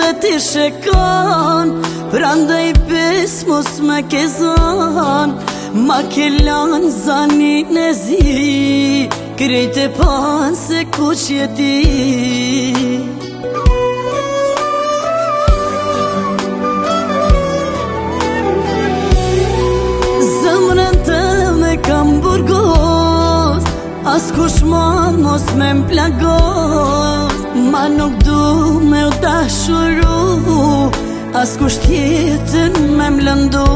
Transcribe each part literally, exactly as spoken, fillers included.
dhe ti shekon, prandaj pes mos me ke zon. Ma ke lan zanin e zi, krejt e pan se ku që ti. Zemrën të me kam burgos, as kush ma mos me m'plagos. Ma nuk du me u dashuru, as kush tjetën me m'lëndu.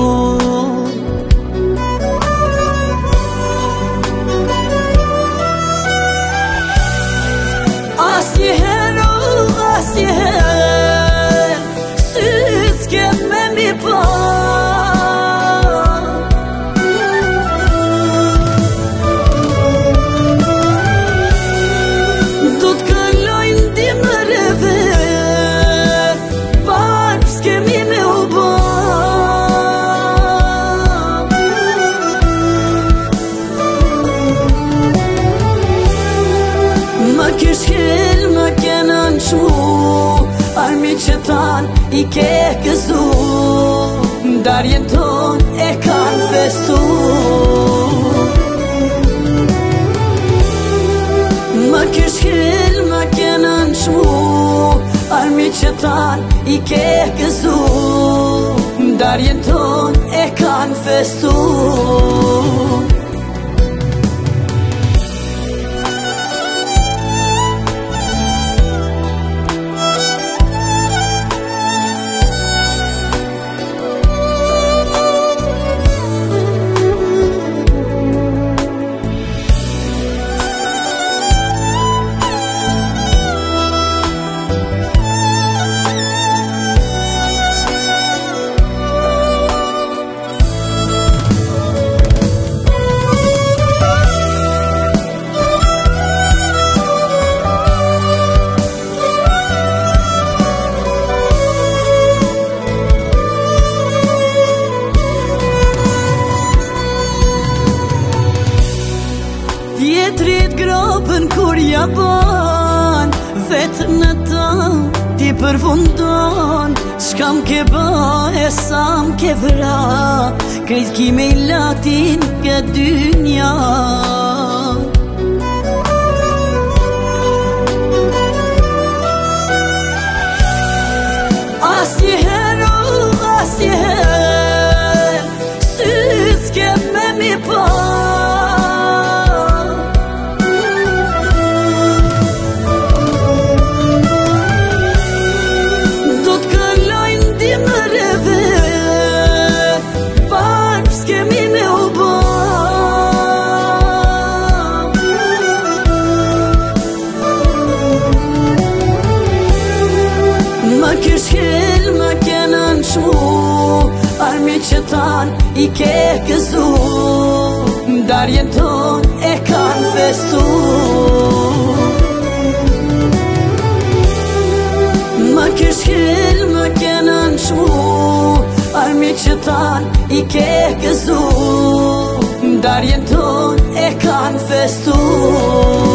Asnjëherë, asnjëherë, sy s'ket me mi pa. Do t'kallojnë dimëreve, bashkë s'kemi me u ba. Ma kish hel, ma kena në qmu, armi që tan i ke këzu, ndarjen ton e kanë festu. Ma kish hel, ma kena në qmu, armi që tan i ke këzu, ndarjen ton e kanë festu. Tjetrit gropën kur ja ban, vetë në ta ti përfundon. Çka m'ke ba e sa m'ke vra, krejt kime i latin këtë dynja. Asnjëherë, asnjëherë, sy s'ket me mi pa. Ma kish hel, ma kena në qmu, armi që tan i ke këzu, ndarjen ton e kanë festu. Ma kish hel, ma kena në qmu, armi që tan i ke këzu, ndarjen ton e kanë festu.